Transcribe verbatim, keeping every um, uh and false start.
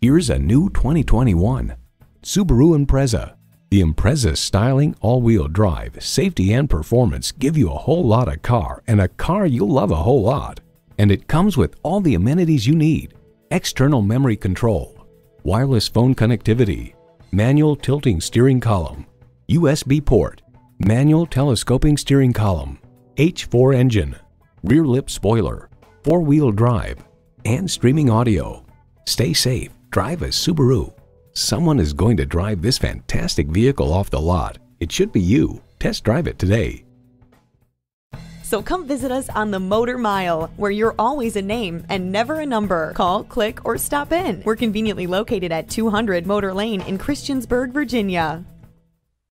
Here's a new twenty twenty-one Subaru Impreza. The Impreza's styling, all-wheel drive, safety, and performance give you a whole lot of car, and a car you'll love a whole lot. And it comes with all the amenities you need: external memory control, wireless phone connectivity, manual tilting steering column, U S B port, manual telescoping steering column, H four engine, rear lip spoiler, four-wheel drive, and streaming audio. Stay safe, drive a Subaru. Someone is going to drive this fantastic vehicle off the lot. It should be you. Test drive it today. So come visit us on the Motor Mile, where you're always a name and never a number. Call, click, or stop in. We're conveniently located at two hundred Motor Lane in Christiansburg, Virginia.